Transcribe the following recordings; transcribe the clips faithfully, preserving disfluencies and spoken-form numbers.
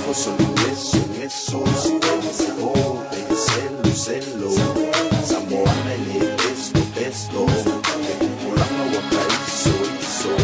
ojos son un eso, un eso. Si te dice, oh, te celo, celo. Samoana ele esto, esto. Que kulama waka iso, iso.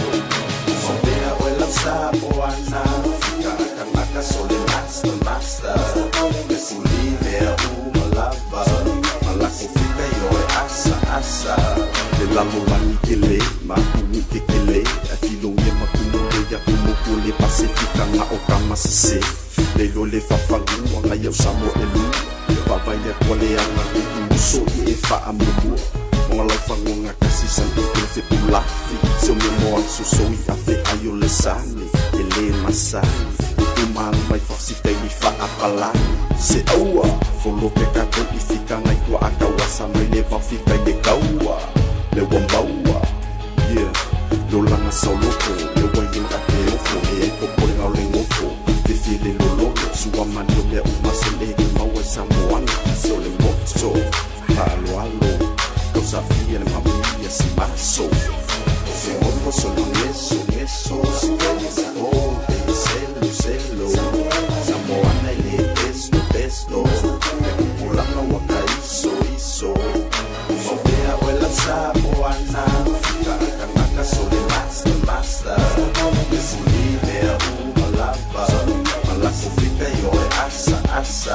Mambea o el sapo ana. Fika akamaka sole nasta, nasta. Que kulime a uma lava. Malako fika yo e asa, asa. Le lamulangi kele, makumu ke kele. Afilonge makumule ya kumukule pasifika nga okama sese. Lelo le fafangu nga yau samo elu. Papaya kole anga kumuso i e fa amumu. Mga laufangu nga kasi santo kefe pulafi. Se me moa suso i afe ayo lesani. Ele masani. Umang may fasita i fa apalani. Se aua, folo ke kako i fika nga ikwa akawasa. May le pafika i kaua. Le wambaua, yeah. Lola nga sauloko, le wayin ake ofo. E e kopore nga ole ngofo. Te file lololo, suwa manio mea umasele. Maua Samoana, se ole moto. Halo, halo, causa fia le mamia si maso. Se ojos son un eso, un eso. Si te dice, oh, te celo, celo. Samoana ele esto, esto. Que kupulanga waka iso, iso. Mambea o el Samoana. Fika akamaka sole nasta, nasta. Que kulime a uma lava. Malako fika yo e asa, asa.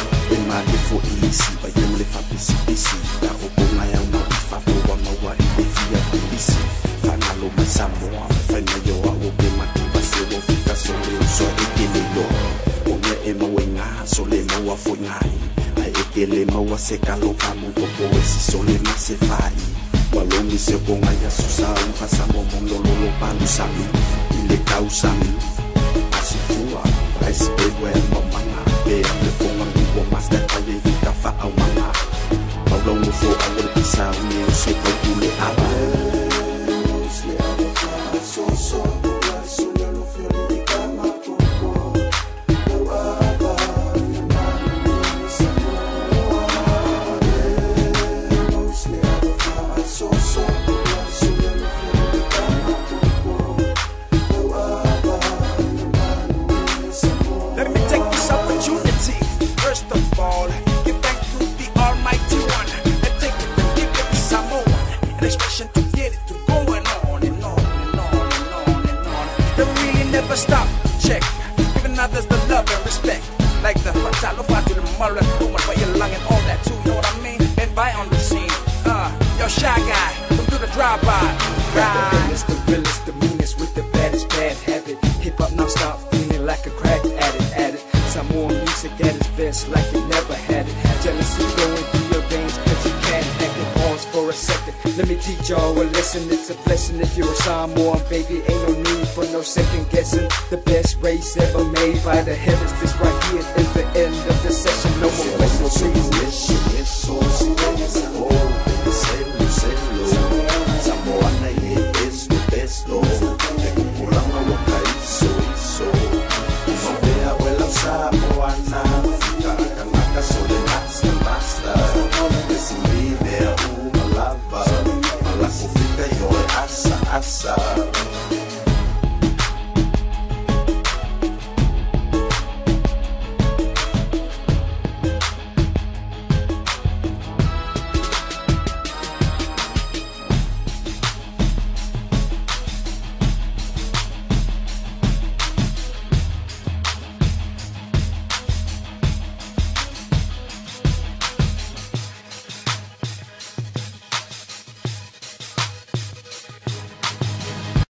E mali fo ilisi, ba yem le fa pisi pisi. Da opo nga ya uma ifa fo wa mawa i le fia polisi. Fanalo ma Samoa, fena yo a ope mativa se wo fika sole uso e kele yo. Onge e mawe nga, sole mawa fo ngai. Ai e kele mawa se kalo kamu popo e si sole ma se fai. Walongi se bonga ya susa ufa samo mondo lolo panu sami. Ile kau sami. Asifua, raisi bewe mamanga. Bea le fonga nguwa master kaya vika fa au manga. Maulongo fo awal pisa uni use kaukule ala. Usle ala fa so so. Sulia lo fiori di kama kuko. Uaba, yamani Samoa. Usle ala fa so so. Sulia lo fiori di kama kuko. Uaba, yamani Samoa. Let me take this opportunity, first of all, give thanks to the Almighty One, and take it and give it to Samoa, an expression to get it to going on and on and on and on and on. They really never stop, check, giving others the love and respect, like the Fatalo Fatu, the Mara, the Woman, but you're lung and all that too, you know what I mean? And by on the scene, uh, yo, shy guy, come do the drive-by, Rapping is the realest, the meanest with the baddest bad habit. Hip hop now stop feeling like a crack addict, addict. Samoan music at its best, like you never had it. Jealousy going through your veins, cause you can't hack it. Pause for a second, let me teach y'all a lesson. It's a blessing if you're a Samoan, baby. Ain't no need for no second guessing. The best race ever made by the heavens. This right here is the end of the session. No more